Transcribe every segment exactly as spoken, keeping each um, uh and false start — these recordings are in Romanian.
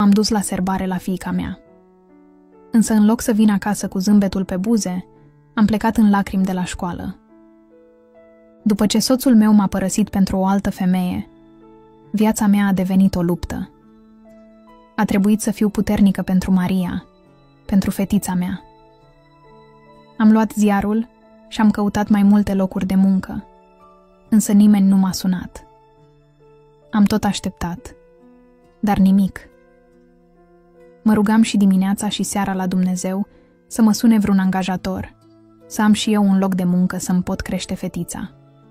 m-am dus la serbare la fiica mea. Însă în loc să vin acasă cu zâmbetul pe buze, am plecat în lacrimi de la școală. După ce soțul meu m-a părăsit pentru o altă femeie, viața mea a devenit o luptă. A trebuit să fiu puternică pentru Maria, pentru fetița mea. Am luat ziarul și am căutat mai multe locuri de muncă, însă nimeni nu m-a sunat. Am tot așteptat, dar nimic. Mă rugam și dimineața și seara la Dumnezeu să mă sune vreun angajator, să am și eu un loc de muncă să-mi pot crește fetița.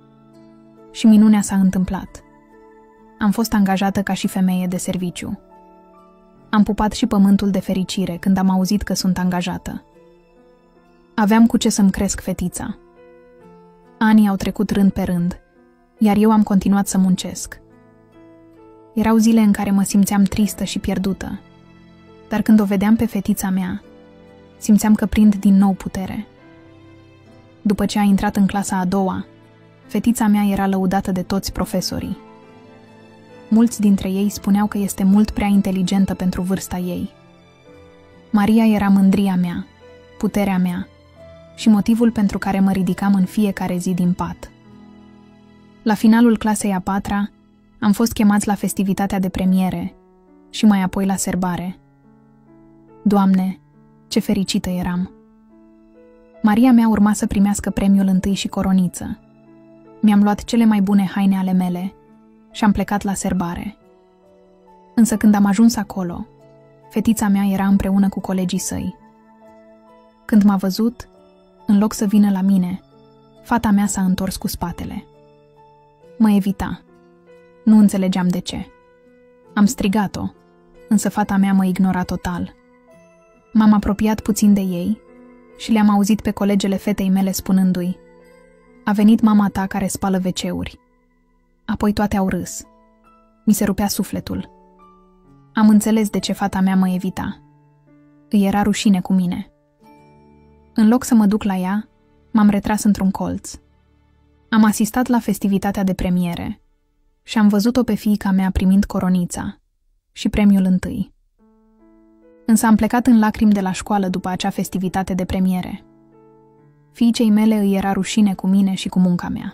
Și minunea s-a întâmplat. Am fost angajată ca și femeie de serviciu. Am pupat și pământul de fericire când am auzit că sunt angajată. Aveam cu ce să-mi cresc fetița. Anii au trecut rând pe rând, iar eu am continuat să muncesc. Erau zile în care mă simțeam tristă și pierdută, dar când o vedeam pe fetița mea, simțeam că prind din nou putere. După ce a intrat în clasa a doua, fetița mea era lăudată de toți profesorii. Mulți dintre ei spuneau că este mult prea inteligentă pentru vârsta ei. Maria era mândria mea, puterea mea și motivul pentru care mă ridicam în fiecare zi din pat. La finalul clasei a patra, am fost chemați la festivitatea de premiere și mai apoi la serbare. Doamne, ce fericită eram! Maria mea urma să primească premiul întâi și coroniță. Mi-am luat cele mai bune haine ale mele și am plecat la serbare. Însă când am ajuns acolo, fetița mea era împreună cu colegii săi. Când m-a văzut, în loc să vină la mine, fata mea s-a întors cu spatele. Mă evita. Nu înțelegeam de ce. Am strigat-o, însă fata mea mă ignora total. M-am apropiat puțin de ei și le-am auzit pe colegele fetei mele spunându-i: "A venit mama ta care spală ve ce-uri." Apoi toate au râs. Mi se rupea sufletul. Am înțeles de ce fata mea mă evita. Îi era rușine cu mine. În loc să mă duc la ea, m-am retras într-un colț. Am asistat la festivitatea de premiere și am văzut-o pe fiica mea primind coronița și premiul întâi. Însă am plecat în lacrimi de la școală după acea festivitate de premiere. Fiicei mele îi era rușine cu mine și cu munca mea.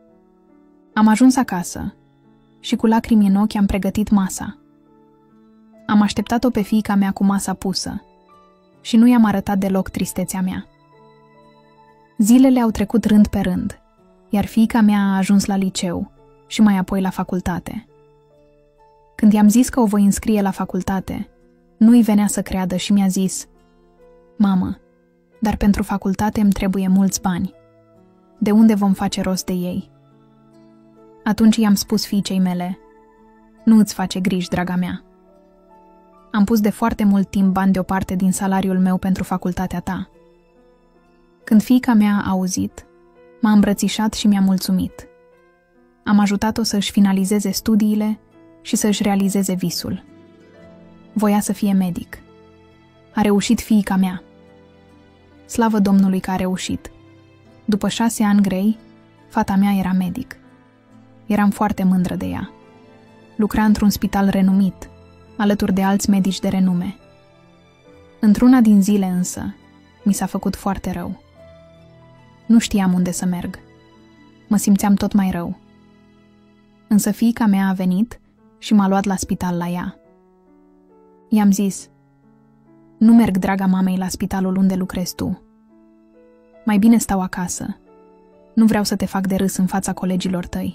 Am ajuns acasă și cu lacrimi în ochi am pregătit masa. Am așteptat-o pe fiica mea cu masa pusă și nu i-am arătat deloc tristețea mea. Zilele au trecut rând pe rând, iar fiica mea a ajuns la liceu și mai apoi la facultate. Când i-am zis că o voi înscrie la facultate, nu-i venea să creadă și mi-a zis: "Mamă, dar pentru facultate îmi trebuie mulți bani. De unde vom face rost de ei?" Atunci i-am spus fiicei mele: "Nu îți face griji, draga mea. Am pus de foarte mult timp bani deoparte din salariul meu pentru facultatea ta." Când fiica mea a auzit, m-a îmbrățișat și mi-a mulțumit. Am ajutat-o să-și finalizeze studiile și să-și realizeze visul. Voia să fie medic. A reușit fiica mea. Slavă Domnului că a reușit. După șase ani grei, fata mea era medic. Eram foarte mândră de ea. Lucra într-un spital renumit, alături de alți medici de renume. Într-una din zile însă, mi s-a făcut foarte rău. Nu știam unde să merg. Mă simțeam tot mai rău. Însă fiica mea a venit și m-a luat la spital la ea. I-am zis: "Nu merg, draga mamei, la spitalul unde lucrezi tu. Mai bine stau acasă. Nu vreau să te fac de râs în fața colegilor tăi."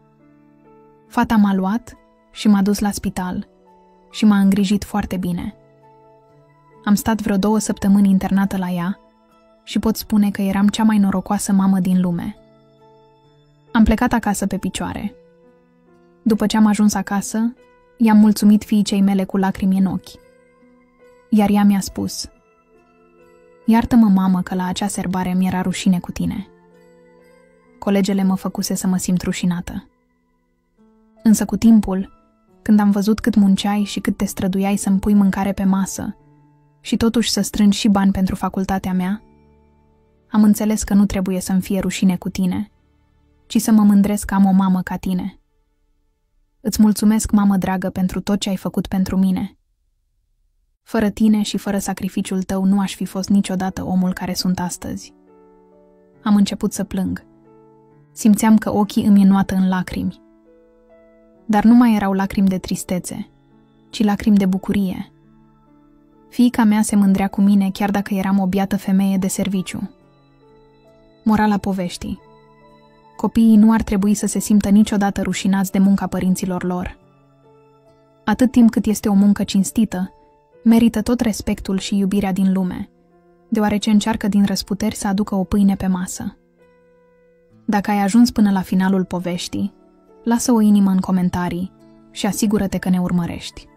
Fata m-a luat și m-a dus la spital și m-a îngrijit foarte bine. Am stat vreo două săptămâni internată la ea și pot spune că eram cea mai norocoasă mamă din lume. Am plecat acasă pe picioare. După ce am ajuns acasă, i-am mulțumit fiicei mele cu lacrimi în ochi. Iar ea mi-a spus: "Iartă-mă, mamă, că la acea serbare mi-era rușine cu tine." Colegele mă făcuse să mă simt rușinată. Însă cu timpul, când am văzut cât munceai și cât te străduiai să-mi pui mâncare pe masă și totuși să strângi și bani pentru facultatea mea, am înțeles că nu trebuie să-mi fie rușine cu tine, ci să mă mândresc că am o mamă ca tine. Îți mulțumesc, mamă dragă, pentru tot ce ai făcut pentru mine. Fără tine și fără sacrificiul tău nu aș fi fost niciodată omul care sunt astăzi. Am început să plâng. Simțeam că ochii îmi înoată în lacrimi. Dar nu mai erau lacrimi de tristețe, ci lacrimi de bucurie. Fiica mea se mândrea cu mine chiar dacă eram o biată femeie de serviciu. Morala poveștii. Copiii nu ar trebui să se simtă niciodată rușinați de munca părinților lor. Atât timp cât este o muncă cinstită, merită tot respectul și iubirea din lume, deoarece încearcă din răsputeri să aducă o pâine pe masă. Dacă ai ajuns până la finalul poveștii, lasă o inimă în comentarii și asigură-te că ne urmărești.